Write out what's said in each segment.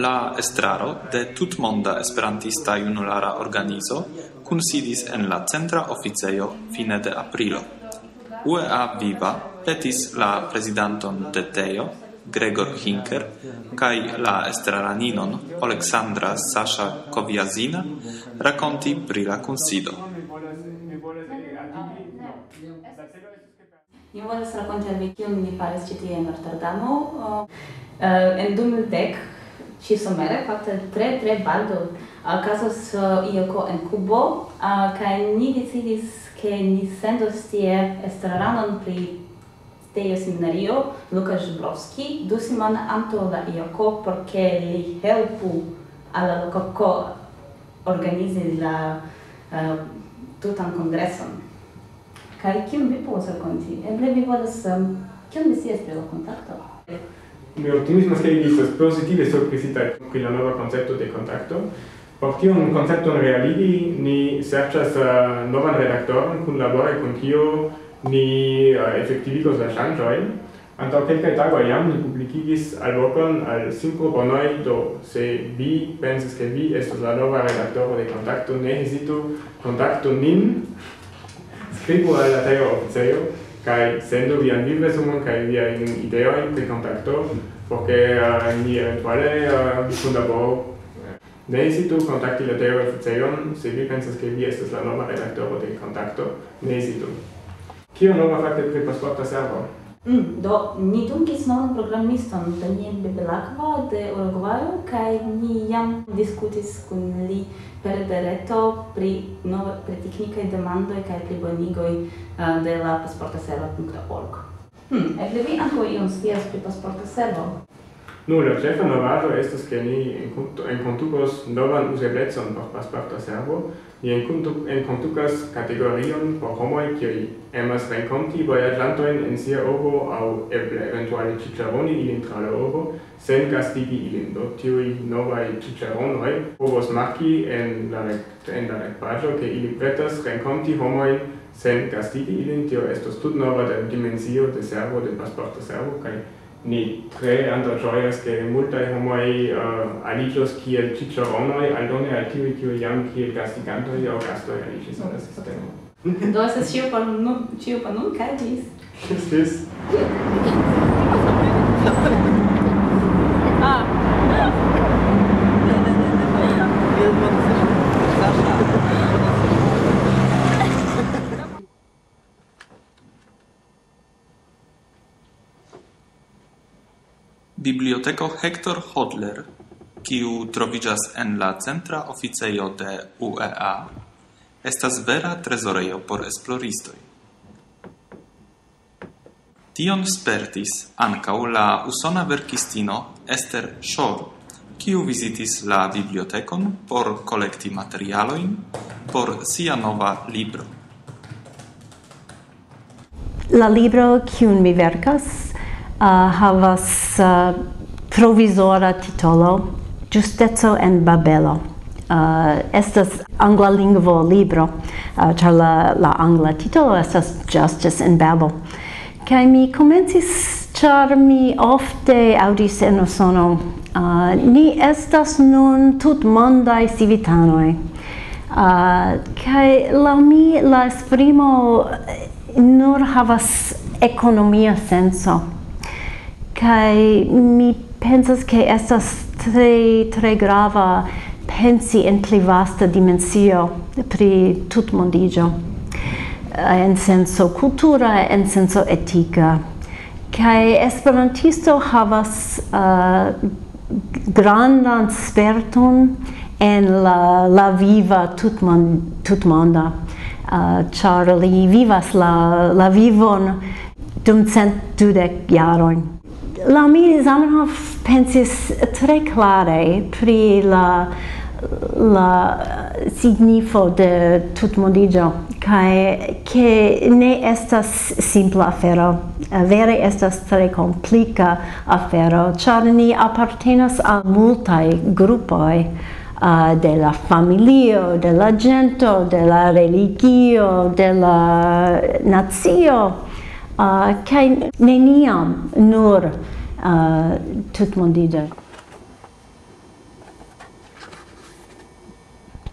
La estraro de tutmonda esperantista junulara organizo kunsidis en la centra oficejo fine de aprilo. UEA Viva petis la prezidanton de TEJO, Gregor Hinker, kaj la estraraninon Oleksandra Kovyazina rakonti pri la kunsido. Mi volas rakonti al vi kion mi faris ĉi tie en Rotterdamo. En 2010 ĉi-somere, fakte tre baldaŭ, okazos ioko en Kubo, kaj ni decidis ke ni sendos tie estraranon pri TEJO seminario Lukas Żubrowski 2 semana antaŭ la ioko, por ke li helpu al la loko organizi la tutan kongreson. Kaj kion vi povas rakonti? Eble vi volas kion vi scias pri la kontakto? Mi optimismo che estas positive surprizita pri la nova koncepto de kontakto. Por tiun koncepton realigi ni serĉas novan redaktoron kunlabore kun kiu ni efektivigos la ŝanĝojn. Antaŭ kelkaj tagoj jam ni publikigis alvokon al simproponoj, do se vi pensas ke vi estas la nova redaktoro de kontakto, ne hezitu, kontaktu nin, skribu al la TEJO-oficejo kaj sendu vian vivresumon kaj viajn ideojn pri kontakto, porque ni eventuale kunlaboru. Ne hezitu kontakti la TEJO-oficejon, se vi pensas ke vi estas la nova redaktoro de kontakto, ne hezitu. Kio nova fakte pri pasporta servo? Do, ni dungis novan programiston, Daniel Biblioteko de Urugvajo, kaj ni jam diskutis kun li per de reto pri teknikaj demandoj kaj plibonigoj de la pasporta servo.org. Eble vi ankaŭ ion scias pri pasporta servo? Nu, la ĉefa novaĵo estas ke ni enkontukos novan uzeblecon por pasporta servo. Ni enkontukas kategorion por homoj kiuj emas renkonti vojaĝantojn en sia urbo aŭ eble eventuale ĉiĉaroni ilin tra la urbo sen gastigi ilin. Do tiuj novaj ĉiĉaronoj povos marki en la retpaĝo ke ili pretas renkonti homojn sen gastigi ilin. Tio estos tutnova dimensio de servo, de pasporta servo, kaj ni tre antaŭĝojas ke multaj homoj aliĝos kiel ĉiĉaronoj aldone al tiuj kiuj jam kiel gastigantoj aŭ gastoj aliĝis al la sistemo. Do estas ĉio por nun kaj ĝis. Ĝis. Biblioteko Hector Hodler, kiu troviĝas en la centra oficejo de UEA, estas vera trezorejo por esploristoj. Tion spertis ankaŭ la usona verkistino Esther Schor, kiu vizitis la bibliotekon por kolekti materialojn por sia nova libro. La libro kiun mi verkas havas provizora titolo Justeco en Babelo. Estas angla lingvo libro, ĉar la angla titolo estas Justice in Babel. Kaj mi komencis, ĉar mi ofte aŭdis en Usono, ni estas nun tutmondaj civitanoj. Kaj laŭ mi la esprimo nur havas ekonomia senso. Kaj mi pensas ke estas tre grava pensi en pli vasta dimensio pri tutmondiĝo, en senso kultura, en senso etika. Kaj esperantisto havas grandan sperton en la viva tutmonda, ĉar li vivas la vivon dum 120 jarojn. Laŭ mi Zamenhof pensis tre klare pri la signifo de tutmondiĝo kaj ke ne estas simpla afero, vere estas tre komplika afero, ĉar ni apartenas al multaj grupoj de la familio, de la gento, de la religio, de la nacio, kaj neniam nur tutmondiĝo.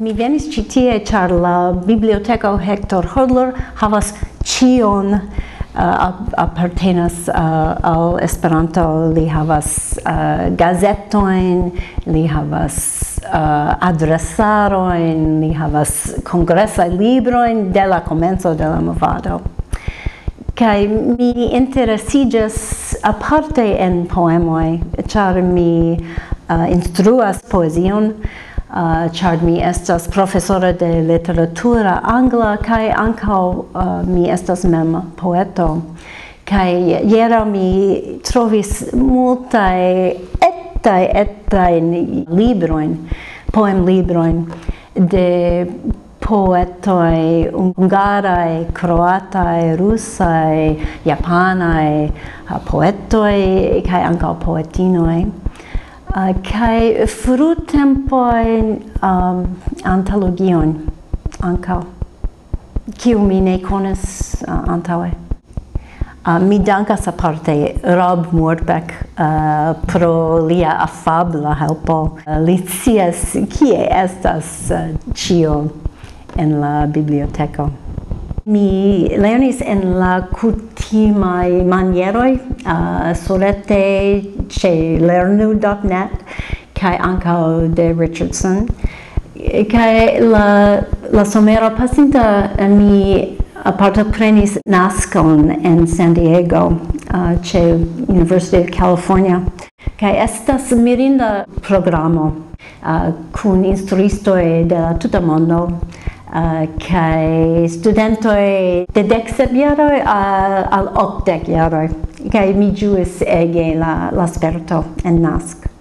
Mi venis ĉi tie, ĉar la Biblioteko Hector Hodler havas ĉion appartenas al Esperanto. Li havas gazetojn, li havas adresarojn, li havas kongresaj librojn de la komenco de la movado. Kaj mi interesiĝas aparte en poemoj, ĉar mi instruas poezion, ĉar mi estas profesoro de literatura angla kaj ankaŭ mi estas mem poeto. Kaj hieraŭ mi trovis multaj etajn librojn, poemlibrojn de poetoj hungaraj, kroataj, rusaj, japanaj poetoj kaj ankaŭ poetinoj. Kaj frutempojn antologion ankaŭ, kiu mi ne konis antaŭe. Mi dankas aparte Rob Mordbeck pro lia afabla helpo. Li scias kie estas ĉio en la biblioteko. Mi lernis en la kutimaj manieroj, surete ĉe lernu.net kaj ankaŭ de Richardson. Kaj la somero pasinta mi partoprenis naskon en San Diego ĉe University of California. Kaj estas mirinda programo kun instruistoj de la tuta mondo. Kaj studentoj de 10 jaroj al 80 jaroj. Kaj mi ĝuis ege la sperto en nask.